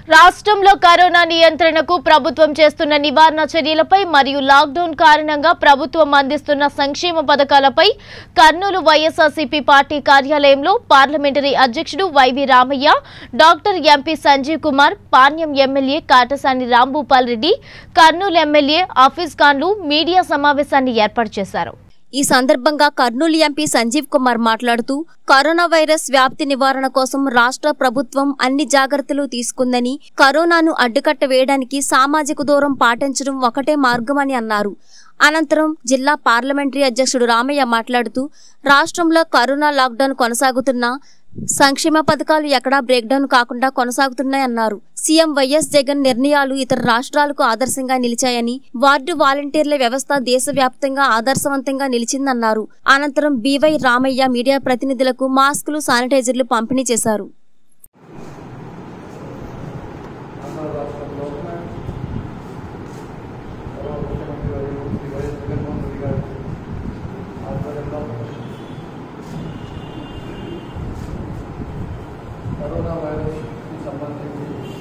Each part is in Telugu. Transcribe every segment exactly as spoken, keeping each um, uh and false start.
రాష్ట్రంలో కరోనా నియంత్రణకు ప్రభుత్వం చేస్తున్న నివారణ చర్యలపై మరియు లాక్డౌన్ కారణంగా ప్రభుత్వం అందిస్తున్న సంక్షేమ పథకాలపై కర్నూలు వైఎస్ఆర్సీపీ పార్టీ కార్యాలయంలో పార్లమెంటరీ అధ్యక్షుడు Y V Ramaiah, doctor MP Sanjeev Kumar, Panyam MLA Katasani Rambhupal Reddy, Kurnool MLA office ఖాన్లు మీడియా సమావేశాన్ని ఏర్పాటు చేశారు. ఈ సందర్భంగా కర్నూలు ఎంపీ సంజీవ్ కుమార్ మాట్లాడుతూ కరోనా వైరస్ వ్యాప్తి నివారణ కోసం రాష్ట్ర ప్రభుత్వం అన్ని జాగ్రత్తలు తీసుకుందని, కరోనాను అడ్డుకట్ట వేయడానికి సామాజిక దూరం పాటించడం ఒకటే మార్గమని అన్నారు. అనంతరం జిల్లా పార్లమెంటరీ అధ్యక్షుడు రామయ్య మాట్లాడుతూ రాష్ట్రంలో కరోనా లాక్డౌన్ కొనసాగుతున్నా సంక్షేమ పథకాలు ఎక్కడా బ్రేక్డౌన్ కాకుండా కొనసాగుతున్నాయన్నారు. సీఎం వైఎస్ జగన్ నిర్ణయాలు ఇతర రాష్ట్రాలకు ఆదర్శంగా నిలిచాయని, వార్డు వాలంటీర్ల వ్యవస్థ దేశవ్యాప్తంగా ఆదర్శవంతంగా నిలిచిందన్నారు. అనంతరం బీవై రామయ్య మీడియా ప్రతినిధులకు మాస్కులు, శానిటైజర్లు పంపిణీ చేశారు. కరోనా వైరస్కి సంబంధించి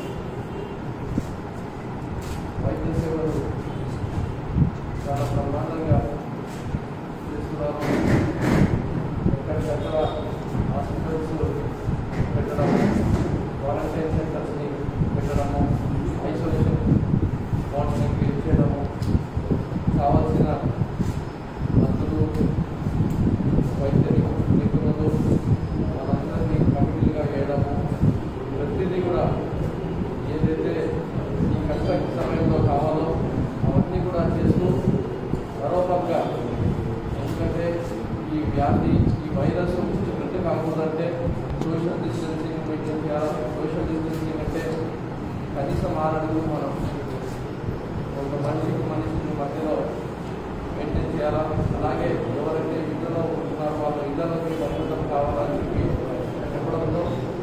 వైద్య సేవలు చాలా ప్రమాదంగా చేస్తున్నారు. ఎక్కడికక్కడ హాస్పిటల్స్ పెట్టడము, క్వారంటైన్ సెంటర్స్ని పెట్టడము, ఐసోలేషన్ వార్డ్స్ని క్రియేట్ చేయడము, కావాల్సిన మందులు, వైద్య నిపుణులు వాళ్ళందరినీ కమిటీలుగా వేయడము, ప్రతిదీ కూడా ఏదైతే ఈ కష్ట సమయంలో కావాలో అవన్నీ కూడా చేస్తూ మరోపక్క, ఎందుకంటే ఈ వ్యాధి, ఈ వైరస్ స్ప్రెడ్ కాకూడదంటే సోషల్ డిస్టెన్సింగ్ మెయింటైన్ చేయాలి. సోషల్ డిస్టెన్సింగ్ అంటే కనీసం ఆరడుగు మనం ఒక మనిషికి మనిషికి మధ్యలో మెయింటైన్ చేయాలా. అలాగే ఎవరైతే ఇళ్లలో ఉంటున్నారో వాళ్ళ ఇళ్లలోకి పరిమితం కావాలని చెప్పి చెప్పడంలో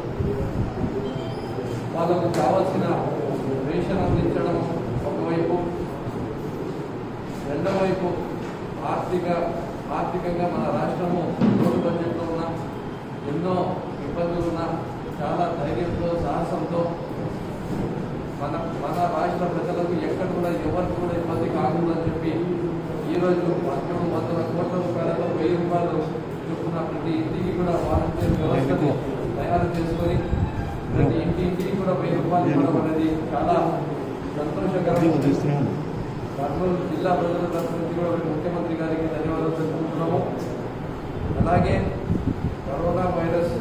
వాళ్ళకు కావాల్సిన రేషన్ అందించడం ఒకవైపు, రెండవ వైపు ఆర్థిక ఆర్థికంగా మన రాష్ట్రము రోడ్డు బడ్జెట్లో ఉన్న ఎన్నో ఇబ్బందులు ఉన్న చాలా ధైర్యంతో, సాహసంతో మన మన రాష్ట్ర ప్రజలకు ఎక్కడ కూడా ఎవరికి కూడా ఇబ్బంది కాకూడదని చెప్పి ఈరోజు పదకొండు వందల కోట్ల రూపాయలతో వెయ్యి రూపాయలు చొప్పున ప్రతి ఇంటికి కూడా వాలంటీర్ వ్యవస్థను తయారు చేసుకొని ప్రతి ఇంటి ఇంటికి కూడా వెయ్యి రూపాయలు ఇవ్వడం అనేది చాలా సంతోషకరం. కర్నూలు జిల్లా ప్రజల తరఫు నుంచి కూడా ముఖ్యమంత్రి గారికి ధన్యవాదాలు తెలుపుకుంటున్నాము. అలాగే కరోనా వైరస్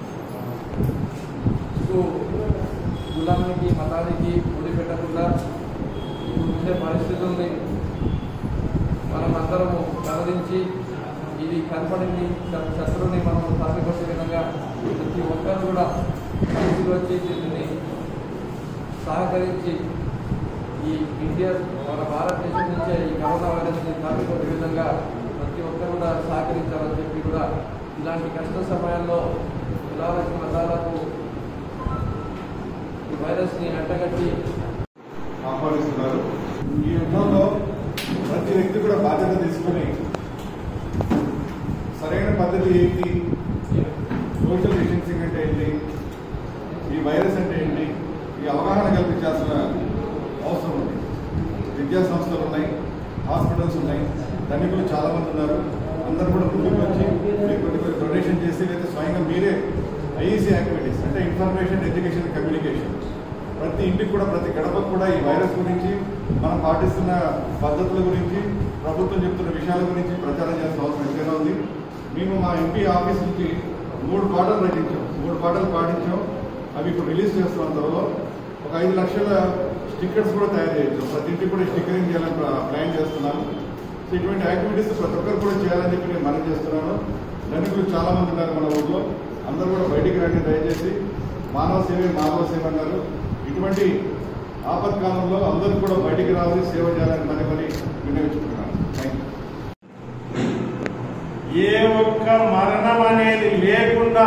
కులానికి, మతానికి ముడి పెట్టకుండా ఇప్పుడు ఉండే పరిస్థితుల్ని మనం అందరము గమనించి ఇది కనపడింది శత్రువుని మనం తప్పికొచ్చే విధంగా ప్రతి ఒక్కరు కూడా కలిసి వచ్చి దీన్ని సహకరించి ఈ ఇండియా మన భారతదేశం నుంచే ఈ కరోనా వైరస్ని తప్పికొచ్చే విధంగా ప్రతి ఒక్కరు కూడా సహకరించాలని చెప్పి కూడా ఇలాంటి కష్ట సమయాల్లో కులాలకు, మతాలకు ఈ వైరస్ని అడ్డగట్టి ఆహ్వానిస్తున్నారు. ఈ యుద్ధంలో ప్రతి వ్యక్తి కూడా బాధ్యత తీసుకుని సరైన పద్ధతి ఏంటి, సోషల్ డిస్టెన్సింగ్ అంటే ఏంటి, ఈ వైరస్ అంటే ఏంటి, ఈ అవగాహన కల్పించాల్సిన అవసరం ఉంది. విద్యా సంస్థలు ఉన్నాయి, హాస్పిటల్స్ ఉన్నాయి, ధనికులు చాలా మంది ఉన్నారు. అందరూ కూడా ముందుకు వచ్చి మీకు కొన్ని కొన్ని డొనేషన్ చేసి లేదా స్వయంగా మీరే ఐఈసీ యాక్టివిటీస్ అంటే ఇన్ఫర్మేషన్, ఎడ్యుకేషన్, కమ్యూనికేషన్ ప్రతి ఇంటికి కూడా, ప్రతి గడపకు కూడా ఈ వైరస్ గురించి, మనం పాటిస్తున్న పద్ధతుల గురించి, ప్రభుత్వం చెప్తున్న విషయాల గురించి ప్రచారం చేయాల్సిన అవసరం ఎంతైనా ఉంది. మేము మా ఎంపీ ఆఫీస్ నుంచి మూడు పాటలు రచించాం, మూడు పాటలు పాటించాం. అవి ఇప్పుడు రిలీజ్ చేస్తున్నాం. త్వరలో ఒక ఐదు లక్షల స్టిక్కర్స్ కూడా తయారు చేయొచ్చు. ప్రతి ఇంటికి కూడా స్టిక్కరింగ్ చేయాలని ప్లాన్ చేస్తున్నాను. సో ఇటువంటి యాక్టివిటీస్ ప్రతి ఒక్కరు కూడా చేయాలని చెప్పి నేను మనం చేస్తున్నాను. ధనికులు చాలా మంది ఉన్నారు మన ఊళ్ళో, అందరూ కూడా బయటికి రండి దయచేసి. మానవ సేవే మానవ సేవ అన్నారు. ఇటువంటి ఆపత్కాలంలో అందరూ కూడా బయటికి రావాలి, సేవ చేయాలని పని పని వినియోగించుకుంటున్నాను. Thank you. ఏ ఒక్క మరణం అనేది లేకుండా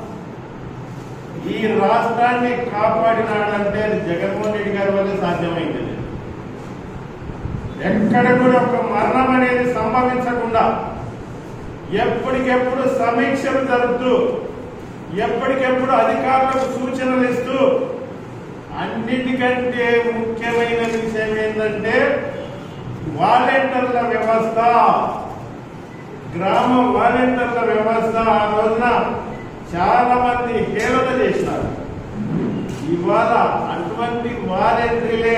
ఈ రాష్ట్రాన్ని కాపాడినాడంటే అది జగన్మోహన్ రెడ్డి గారి వల్ల సాధ్యమైంది. ఎక్కడ కూడా ఒక మరణం అనేది సంభవించకుండా ఎప్పటికెప్పుడు సమీక్షలు జరుపుతూ ఎప్పటికెప్పుడు అధికారులకు సూచనలు ఇస్తూ అన్నిటికంటే ముఖ్యమైన విషయం ఏంటంటే వాలంటీర్ల వ్యవస్థ, గ్రామ వాలంటీర్ల వ్యవస్థ. ఆ రోజున చాలా మంది హేళన చేసినారు. ఇవాళ అటువంటి వాలంటీర్లే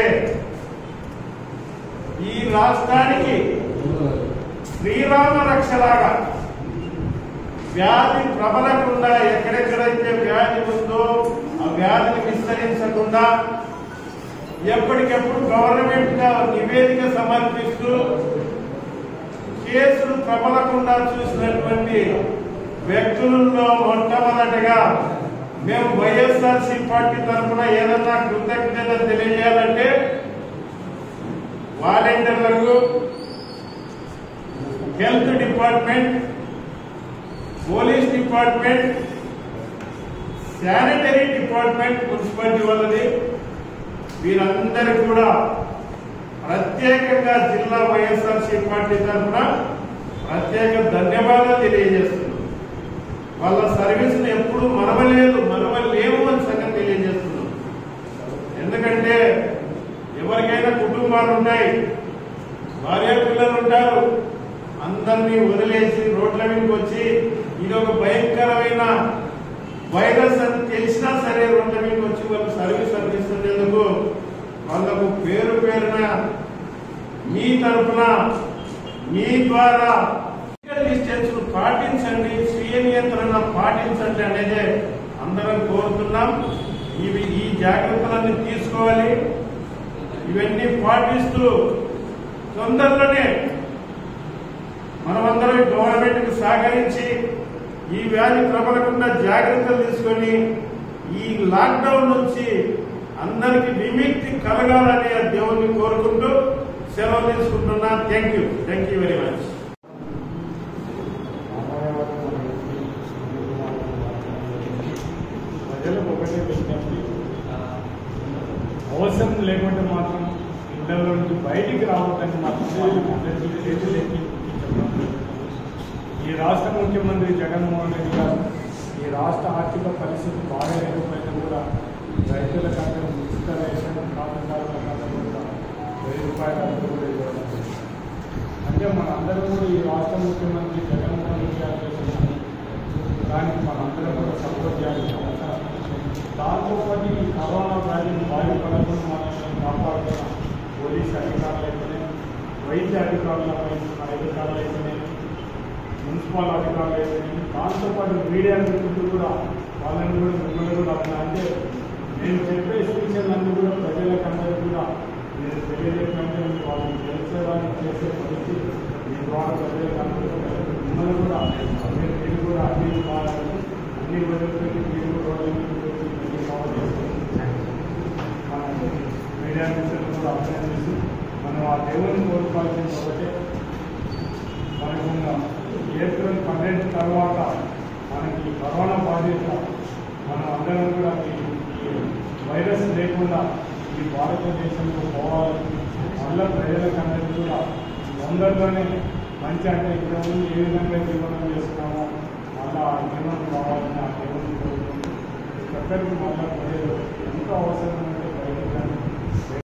ఈ రాష్ట్రానికి శ్రీరామ రక్షలాగా వ్యాధి ప్రబలకుండా, ఎక్కడెక్కడైతే వ్యాధి ఉందో ఆ వ్యాధిని విస్తరించకుండా ఎప్పటికెప్పుడు గవర్నమెంట్ గా నివేదిక సమర్పిస్తూ కేసులు ప్రబలకుండా చూసినటువంటి వ్యక్తులలో మొట్టమొదటిగా మేము వైఎస్ఆర్సీ పార్టీ తరఫున ఏదన్నా కృతజ్ఞత తెలియజేయాలంటే వాలంటీర్లకు, health department, police department, sanitary department, municipality వాళ్ళది, వీరందరూ కూడా ప్రత్యేకంగా జిల్లా వైఎస్ఆర్సీ పార్టీ తరఫున ప్రత్యేక ధన్యవాదాలు తెలియజేస్తున్నారు. వాళ్ళ సర్వీసును ఎప్పుడు మనవలేదు మనవలేము అని సంగతి తెలియజేస్తున్నాం. ఎందుకంటే ఎవరికైనా కుటుంబాలు ఉంటాయి, భార్య పిల్లలు ఉంటారు, అందరినీ వదిలేసి రోడ్ల మీదకి వచ్చి ఇది ఒక భయంకరమైన వైరస్ అని తెలిసినా సరే రోడ్ల మీదకి వచ్చి వాళ్ళు సర్వీస్ అందిస్తున్నందుకు వాళ్ళకు పేరు పేరున మీ తరఫున మీ ద్వారా డిస్టెన్స్ పాటించండి, స్వీయ నియంత్రణ పాటించండి అనేది అందరం కోరుతున్నాం. ఇవి ఈ జాగ్రత్తలన్నీ తీసుకోవాలి. ఇవన్నీ పాటిస్తూ తొందరలోనే మనమందరం గవర్నమెంట్ కు సహకరించి ఈ వ్యాధి ప్రబలకుండా జాగ్రత్తలు తీసుకొని ఈ లాక్డౌన్ నుంచి అందరికి విముక్తి కలగాలని దేవుణ్ణి కోరుకుంటూ సెలవు తీసుకుంటున్నా. Thank you thank you very much. ప్రజలకు ఒకటే విజ్ఞప్తి, అవసరం లేకుంటే మాత్రం ఇళ్లలో నుంచి బయటికి రావద్దని మాత్రం చేతులెత్తి ఈ రాష్ట్ర ముఖ్యమంత్రి జగన్మోహన్ రెడ్డి గారు ఈ రాష్ట్ర ఆర్థిక పరిస్థితి బాగా లేకపోయినా కూడా రైతుల కంటే ఉచిత రేషన్ ఖాతాదారుల కంటే కూడా వెయ్యి రూపాయల అద్దె కూడా ఇవ్వడం. అంటే మనందరం కూడా ఈ రాష్ట్ర ముఖ్యమంత్రి జగన్మోహన్ రెడ్డి గారు చేసిన దానికి మనందరం కూడా సపోర్ట్ చేయాల్సిన అవసరం. దాంతోపాటు ఈ కరోనా వ్యాధిని బాధపడకుండా మనం కాపాడుతున్న పోలీసు అధికారులు అయితేనే, వైద్య అధికారుల అధికారులు అయితేనే, మున్సిపల్ అధికారులు అయితేనే, దాంతోపాటు మీడియా మిత్రులు కూడా వాళ్ళని కూడా మిమ్మల్ని కూడా అట్లా అంటే నేను చెప్పే సూచనలన్నీ కూడా ప్రజలకందరూ కూడా మీరు తెలియజేయాలంటే వాళ్ళని తెలిసేవాళ్ళని చేసే పరిస్థితి మీ ద్వారా ప్రజలకందరూ మిమ్మల్ని కూడా మీరు మీరు కూడా అన్ని కావాలని అన్ని వదిలిపెట్టి మీరు రోడ్ల మీద కావాలి మన మీడియా మిత్రులు కూడా అభినందిస్తూ మనం ఆ దేవుని కోరుకోవాల్సింది ఒకటే, మనకున్న ఏప్రిల్ పన్నెండు తర్వాత మనకి కరోనా బాధ్యత మనం అందరం కూడా ఈ వైరస్ లేకుండా ఈ భారతదేశంలో పోవాలి. మళ్ళీ ప్రజలకందరికీ కూడా తొందరలోనే మంచి అంటే ఇంతకుముందు ఏ విధంగా జీవనం చేస్తున్నామో మళ్ళీ ఆ జీవనం కావాలని ఆ దేవుని కోరుకుంటూ ఎక్కడికి మళ్ళీ ప్రజలు ఎంతో అవసరం